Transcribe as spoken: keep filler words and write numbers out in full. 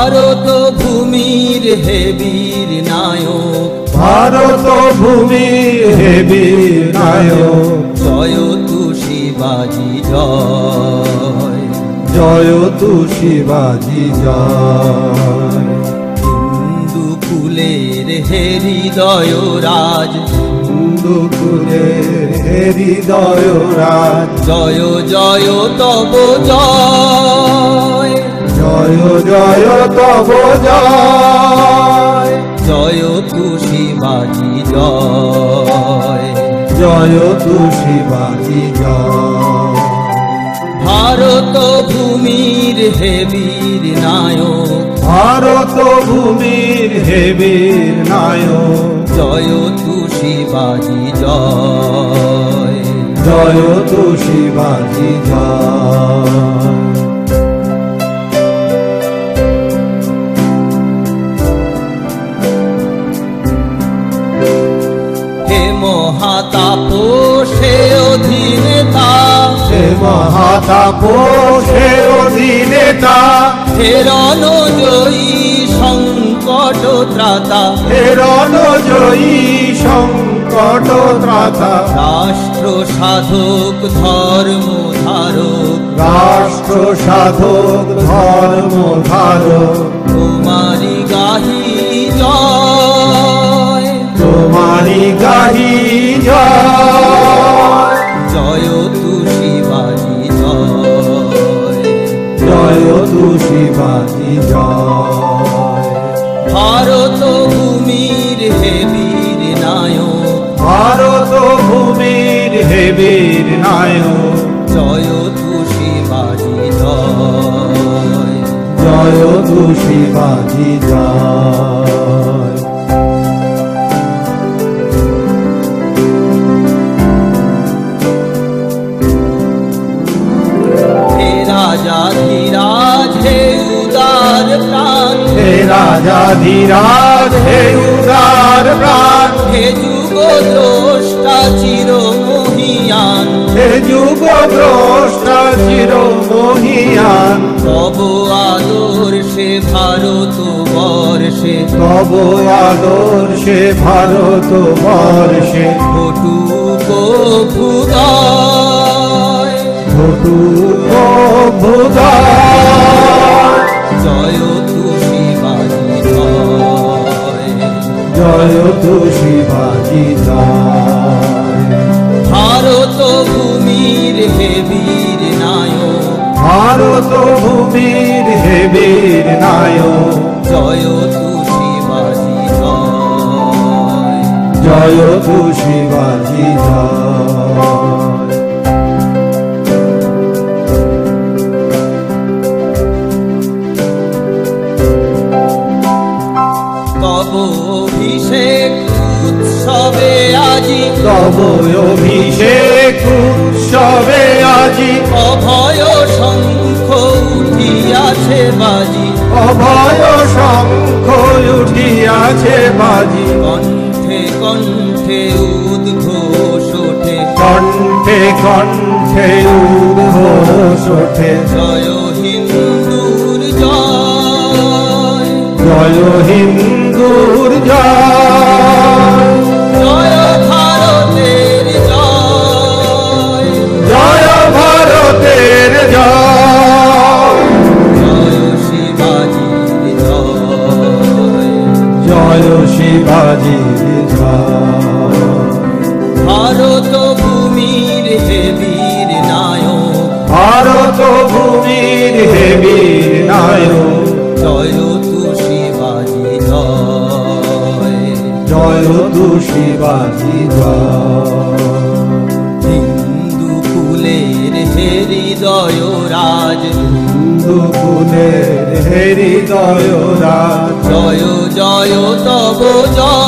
ভারত ভূমির হে বীর নায়ক, ভারত ভূমির হে বীর নায়ক, জয় তু শিবাজি জয়, জয় তু শিবাজি জয়। হিন্দু কুলের হে হৃদয় রাজ, হিন্দু কুলের হে হৃদয় রাজ, জয় জয় তব জয়, জয় জয় তব জয়, জয় তু শিবাজি জয়, জয় তু শিবাজি জয়। ভারত ভূমির হে বীর নায়ক, ভারত ভূমির হে বীর নায়ক, জয় তু শিবাজি জয়, জয় তু শিবাজি জয়। হে মহাতাপস হে অধিনেতা, হে মহাতাপস হে অধিনেতা, হে রণজয়ী সংকট ত্রাতা, হে রণজয়ী সংকট ত্রাতা, রাষ্ট্র সাধক ধর্ম ধারক, রাষ্ট্র সাধক ধর্ম ধারক, তোমারি গাহি জয়, তোমারি গাহি জয়, জয় তু শিবাজি জয়, জয় তু শিবাজি জয়। ভারত ভূমির হে বীর নায়ক, ভারত ভূমির হে বীর নায়ক, জয় তু শিবাজি জয়, জয় তু শিবাজি জয়। হে রাজাধিরাজ হে উদার প্রাণ, হে রাজাধিরাজ হে উদার প্রাণ, হে যুগ দ্রষ্টা চির মহিয়ান, হে যুগ দ্রষ্টা চির মহিয়ান, তব আদর্শে ভারত বর্ষে, তব আদর্শে ভারত বর্ষে, ঘটুক অভ্যুদয়, ঘটুক অভ্যুদয়, জয় তু শিবাজি জয়, জয় তু শিবাজি জয়। ভারত ভূমির হে বীর নায়ক, ভারত ভূমির হে বীর নায়ক, জয় তু শিবাজি জয়, জয় তু শিবাজি জয়। তব অভিষেক উৎসবে আজি, তব অভিষেক উৎসবে আজি, অভয় শঙ্খ উঠিয়াছে বাজি, অভয় শঙ্খ উঠিয়াছে বাজি, কণ্ঠে কণ্ঠে উদ্ঘোষ ওঠে, কণ্ঠে কণ্ঠে উদ্ঘোষ ওঠে, জয় হিন্দুর জয়, জয় হিন্দুর জয়, জয় ভারতের জয়, জয় ভারতের জয়, জয় শিবাজির জয়, জয় শিবাজির জয়। ভারত ভূমির হে বীর নায়ক, ভারত ভূমির হে বীর নায়ক, জয় তু শিবাজি জয়, জয় তু শিবাজি জয়। হিন্দু কুলের হে হৃদয় রাজ, হিন্দু কুলের হে হৃদয় রাজ, জয় জয় তব জয়।